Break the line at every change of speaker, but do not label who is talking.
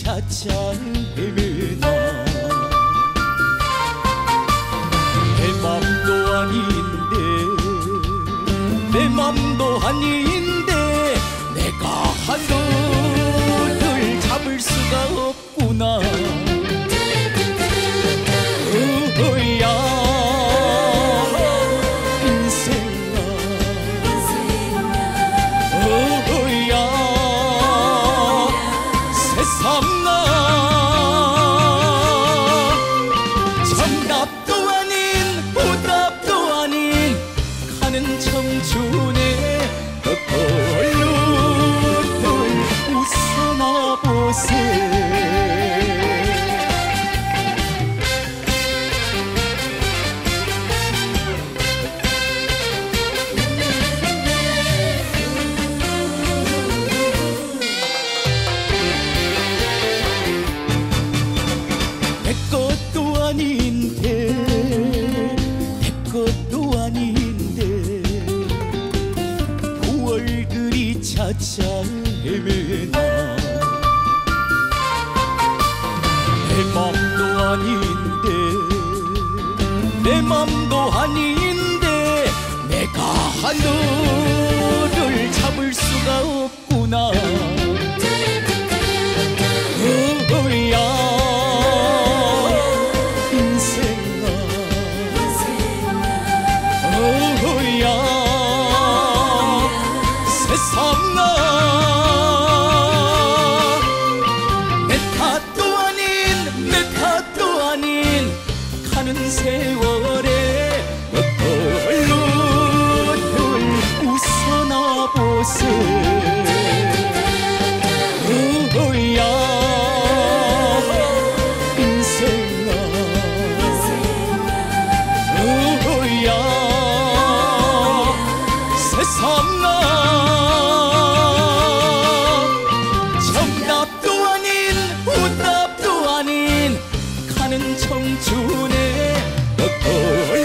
찾아 헤매나 내 맘도 아닌데 내 맘도 아닌데 내가 하늘을 잡을 수가 없구나. 어야 인생아 어야 세상아 정답도 아닌 보답도 아닌 가는 청춘의 얼룩을 웃어나 보세. 내 것도 아닌데 내 것도 아닌데 그 얼굴이 찾아 헤매나 내 맘도 아닌데 내 맘도 아닌데 내가 하늘을 잡을 수가 없구나. 어야 인생아 어야 세상아 내 탓도 아닌 내 탓도 아닌 가는 세월에 얼룩을 웃어나 보세. 어야 인생아 어야 세상아 정답도 아닌 보답도 아닌 가는 청춘의